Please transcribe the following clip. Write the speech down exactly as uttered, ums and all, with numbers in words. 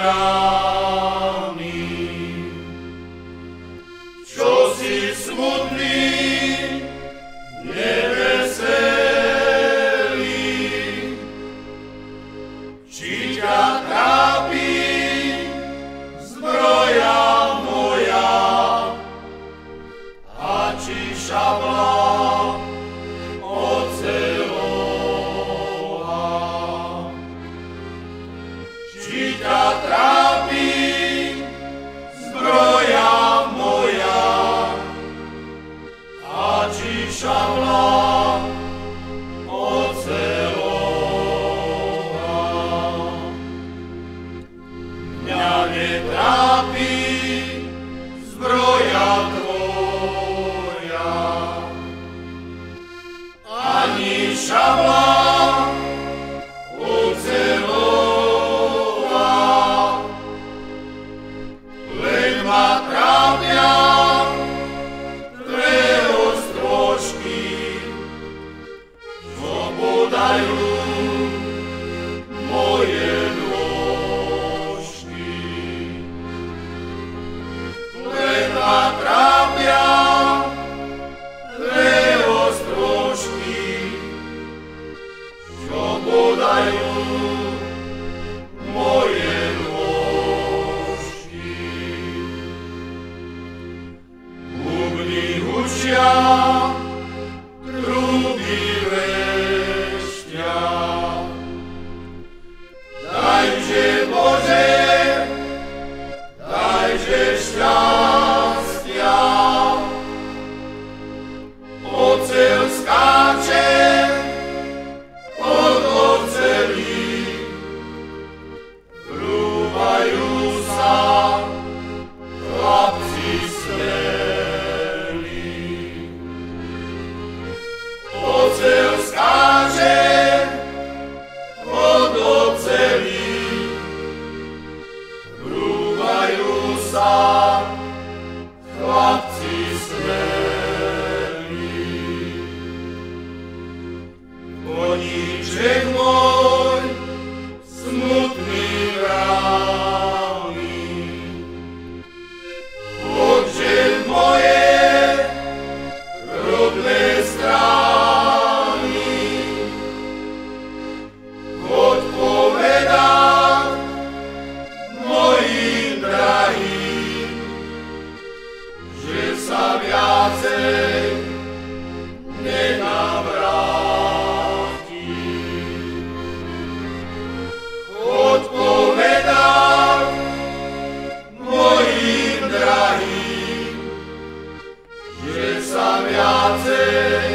rány. Čo si smutný, neveselý, či ťa trápi zbroja moja, a či šabla oceľová. Či ťa trápi zbroja moja, a či šabla oceľová. Mňa netrápi zbroja tvoja, ani šabla oceľová, len ma trápia dve ostrožky, čo podajú moje nôžky. Len ma trápia dve ostrožky, čo podajú moje nôžky. Bubny hučia, truby vreštia, dajže Bože, dajže šťastia. Oceľ skáče od ocelí, rúbajú sa chlapci smelí. Oceľ skáče od ocelí, rúbajú sa chlapci smelí. Koníček môj smutný vrávny, oče moje rodné strany, choď povedať mojim drahým, že sa viacej nenavrátim. Choď povedať mojim drahým, že sa viacej